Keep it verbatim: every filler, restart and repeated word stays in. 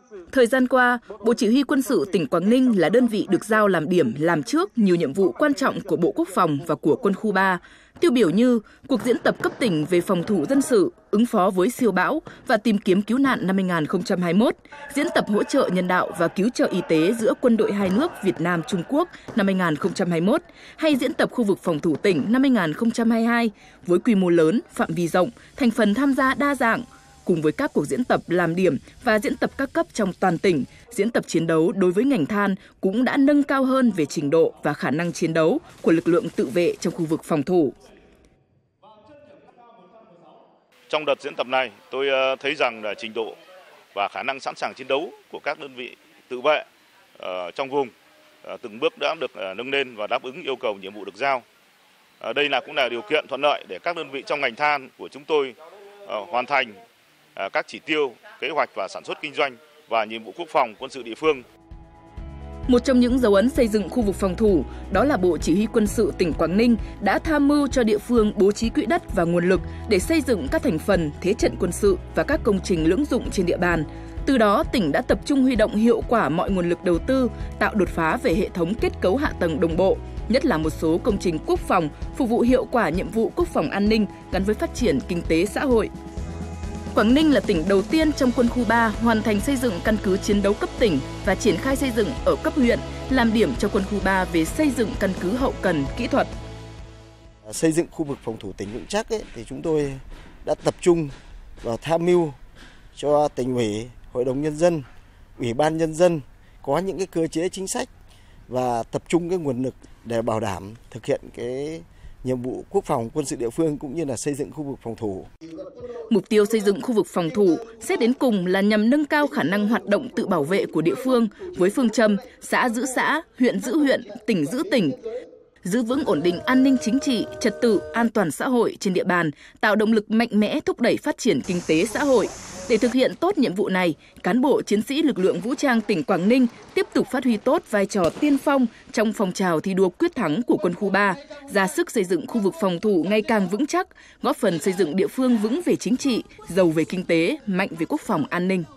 Thời gian qua, Bộ Chỉ huy Quân sự tỉnh Quảng Ninh là đơn vị được giao làm điểm làm trước nhiều nhiệm vụ quan trọng của Bộ Quốc phòng và của Quân khu ba, tiêu biểu như cuộc diễn tập cấp tỉnh về phòng thủ dân sự, ứng phó với siêu bão và tìm kiếm cứu nạn năm hai nghìn không trăm hai mươi mốt, diễn tập hỗ trợ nhân đạo và cứu trợ y tế giữa quân đội hai nước Việt Nam Trung Quốc năm hai nghìn không trăm hai mươi mốt, hay diễn tập khu vực phòng thủ tỉnh năm hai nghìn không trăm hai mươi hai với quy mô lớn, phạm vi rộng, thành phần tham gia đa dạng. Cùng với các cuộc diễn tập làm điểm và diễn tập các cấp trong toàn tỉnh, diễn tập chiến đấu đối với ngành than cũng đã nâng cao hơn về trình độ và khả năng chiến đấu của lực lượng tự vệ trong khu vực phòng thủ. Trong đợt diễn tập này, tôi thấy rằng là trình độ và khả năng sẵn sàng chiến đấu của các đơn vị tự vệ trong vùng từng bước đã được nâng lên và đáp ứng yêu cầu nhiệm vụ được giao. Đây là cũng là điều kiện thuận lợi để các đơn vị trong ngành than của chúng tôi hoàn thành các chỉ tiêu, kế hoạch và sản xuất kinh doanh và nhiệm vụ quốc phòng quân sự địa phương. Một trong những dấu ấn xây dựng khu vực phòng thủ, đó là Bộ Chỉ huy Quân sự tỉnh Quảng Ninh đã tham mưu cho địa phương bố trí quỹ đất và nguồn lực để xây dựng các thành phần, thế trận quân sự và các công trình lưỡng dụng trên địa bàn. Từ đó, tỉnh đã tập trung huy động hiệu quả mọi nguồn lực đầu tư, tạo đột phá về hệ thống kết cấu hạ tầng đồng bộ, nhất là một số công trình quốc phòng phục vụ hiệu quả nhiệm vụ quốc phòng an ninh gắn với phát triển kinh tế xã hội. Quảng Ninh là tỉnh đầu tiên trong quân khu ba hoàn thành xây dựng căn cứ chiến đấu cấp tỉnh và triển khai xây dựng ở cấp huyện, làm điểm cho quân khu ba về xây dựng căn cứ hậu cần kỹ thuật. Xây dựng khu vực phòng thủ tỉnh vững chắc ấy, thì chúng tôi đã tập trung vào tham mưu cho tỉnh ủy, hội đồng nhân dân, ủy ban nhân dân có những cái cơ chế chính sách và tập trung cái nguồn lực để bảo đảm thực hiện cái nhiệm vụ quốc phòng quân sự địa phương cũng như là xây dựng khu vực phòng thủ. Mục tiêu xây dựng khu vực phòng thủ xét đến cùng là nhằm nâng cao khả năng hoạt động tự bảo vệ của địa phương với phương châm xã giữ xã, huyện giữ huyện, tỉnh giữ tỉnh, giữ vững ổn định an ninh chính trị, trật tự, an toàn xã hội trên địa bàn, tạo động lực mạnh mẽ thúc đẩy phát triển kinh tế xã hội. Để thực hiện tốt nhiệm vụ này, cán bộ chiến sĩ lực lượng vũ trang tỉnh Quảng Ninh tiếp tục phát huy tốt vai trò tiên phong trong phong trào thi đua quyết thắng của quân khu ba, ra sức xây dựng khu vực phòng thủ ngày càng vững chắc, góp phần xây dựng địa phương vững về chính trị, giàu về kinh tế, mạnh về quốc phòng an ninh.